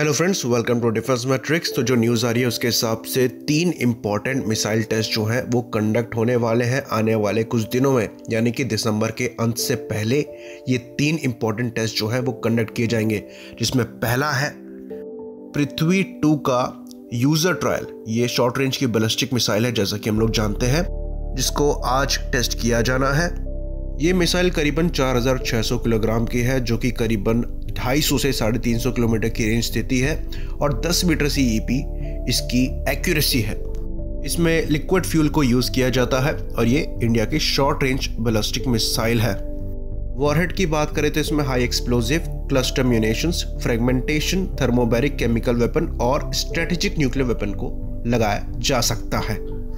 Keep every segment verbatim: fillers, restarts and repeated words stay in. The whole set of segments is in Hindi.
Hello friends, welcome to defence matrix. तो जो न्यूज़ आ रही है उसके हिसाब से तीन इंपॉर्टेंट मिसाइल टेस्ट जो हैं वो कंडक्ट होने वाले हैं आने वाले कुछ दिनों में, यानी कि दिसंबर के अंत से पहले ये तीन इंपॉर्टेंट टेस्ट जो हैं वो कंडक्ट किए जाएंगे, जिसमें पहला है पृथ्वी टू का यूज़र ट्रायल। ये शॉर्ट रेंज की बैलिस्टिक मिसाइल है, जैसा कि हम लोग जानते हैं, जिसको आज टेस्ट किया जाना है। ये मिसाइल करीबन चार हज़ार छह सौ किलोग्राम की है, जो कि करीबन ढाई सौ से साढ़े तीन सौ किलोमीटर की रेंज देती है और दस मीटर सी ई पी इसकी एक्यूरेसी है। इसमें लिक्विड फ्यूल को यूज़ किया जाता है और ये इंडिया की शॉर्ट रेंज बैलिस्टिक मिसाइल है। वॉरहेड की बात करें तो इसमें high explosive, cluster munitions, fragmentation, thermobaric chemical weapon और स्ट्रेटेजिक न्यूक्लियर वेपन को लगाया जा सकता है।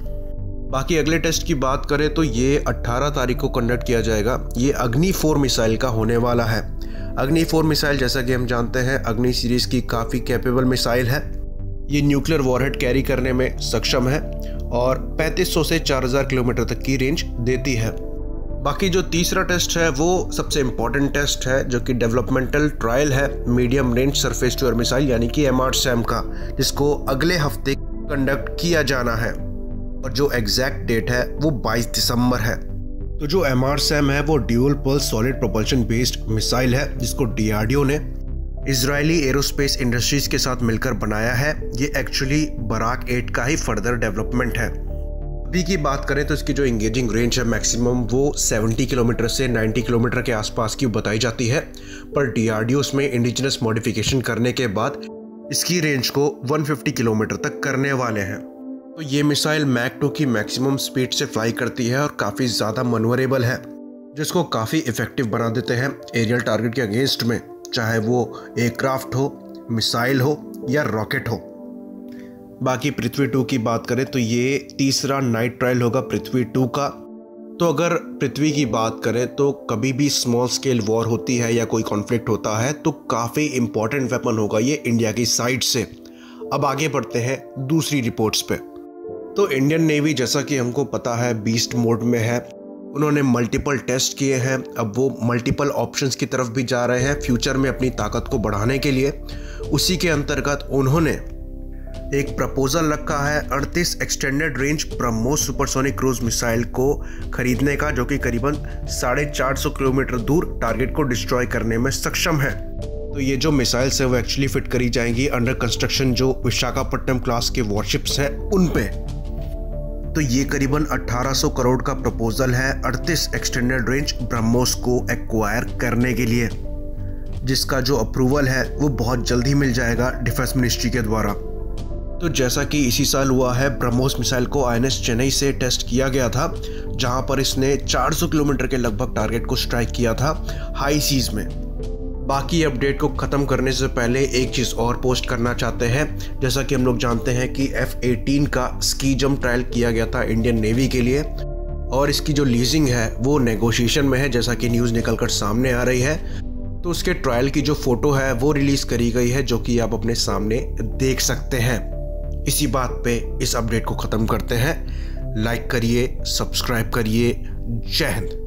बाकी अगले टेस्ट की बात करें तो ये अठारह तारीख को कंडक्ट किया जाएगा। ये अग्नि फोर मिसाइल का होने वाला है। अग्नि फोर मिसाइल, जैसा कि हम जानते हैं, अग्नि सीरीज की काफ़ी कैपेबल मिसाइल है। ये न्यूक्लियर वॉरहेड कैरी करने में सक्षम है और पैंतीस सौ से चार हज़ार किलोमीटर तक की रेंज देती है। बाकी जो तीसरा टेस्ट है वो सबसे इम्पॉर्टेंट टेस्ट है, जो कि डेवलपमेंटल ट्रायल है medium range surface to air missile यानी कि एम आर सैम का, जिसको अगले हफ्ते कंडक्ट किया जाना है और जो एग्जैक्ट डेट है वो बाईस दिसंबर है। तो जो एम आर सैम है वो dual pulse solid propulsion based missile है, जिसको डी आर डी ओ ने इजरायली एरोस्पेस इंडस्ट्रीज के साथ मिलकर बनाया है। ये एक्चुअली बराक एट का ही फर्दर डेवलपमेंट है। अभी की बात करें तो इसकी जो इंगेजिंग रेंज है मैक्सिमम वो सत्तर किलोमीटर से नब्बे किलोमीटर के आसपास की बताई जाती है, पर डी आर डी ओ में इंडिजिनस मॉडिफिकेशन करने के बाद इसकी रेंज को एक सौ पचास किलोमीटर तक करने वाले हैं। तो ये मिसाइल मैक टू की मैक्सिमम स्पीड से फ्लाई करती है और काफ़ी ज़्यादा मनवरेबल है, जिसको काफ़ी इफेक्टिव बना देते हैं एरियल टारगेट के अगेंस्ट में, चाहे वो एयरक्राफ्ट हो, मिसाइल हो या रॉकेट हो। बाकी पृथ्वी टू की बात करें तो ये तीसरा नाइट ट्रायल होगा पृथ्वी टू का। तो अगर पृथ्वी की बात करें तो कभी भी स्मॉल स्केल वॉर होती है या कोई कॉन्फ्लिक्ट होता है तो काफ़ी इंपॉर्टेंट वेपन होगा ये इंडिया की साइड से। अब आगे बढ़ते हैं दूसरी रिपोर्ट्स पे। तो इंडियन नेवी, जैसा कि हमको पता है, बीस्ट मोड में है। उन्होंने मल्टीपल टेस्ट किए हैं, अब वो मल्टीपल ऑप्शंस की तरफ भी जा रहे हैं फ्यूचर में अपनी ताकत को बढ़ाने के लिए। उसी के अंतर्गत उन्होंने एक प्रपोजल रखा है अड़तीस extended range BrahMos supersonic cruise missile को खरीदने का, जो कि करीबन साढ़े चार सौ किलोमीटर दूर टारगेट को डिस्ट्रॉय करने में सक्षम है। तो ये जो मिसाइल्स है वो एक्चुअली फिट करी जाएंगी अंडर कंस्ट्रक्शन जो विशाखापट्टनम क्लास के वॉरशिप्स हैं उन पे। तो ये करीबन अठारह सौ करोड़ का प्रपोजल है अड़तीस एक्सटेंडेड रेंज ब्रह्मोस को एक्वायर करने के लिए, जिसका जो अप्रूवल है वो बहुत जल्दी मिल जाएगा डिफेंस मिनिस्ट्री के द्वारा। तो जैसा कि इसी साल हुआ है, ब्रह्मोस मिसाइल को आई एन एस चेन्नई से टेस्ट किया गया था, जहां पर इसने चार सौ किलोमीटर के लगभग टारगेट को स्ट्राइक किया था हाई सीज में। बाकी अपडेट को ख़त्म करने से पहले एक चीज़ और पोस्ट करना चाहते हैं। जैसा कि हम लोग जानते हैं कि एफ अठारह का स्की जंप ट्रायल किया गया था इंडियन नेवी के लिए, और इसकी जो लीजिंग है वो नेगोशिएशन में है, जैसा कि न्यूज़ निकलकर सामने आ रही है। तो उसके ट्रायल की जो फ़ोटो है वो रिलीज़ करी गई है, जो कि आप अपने सामने देख सकते हैं। इसी बात पे इस अपडेट को ख़त्म करते हैं। लाइक करिए, सब्सक्राइब करिए। जय हिंद।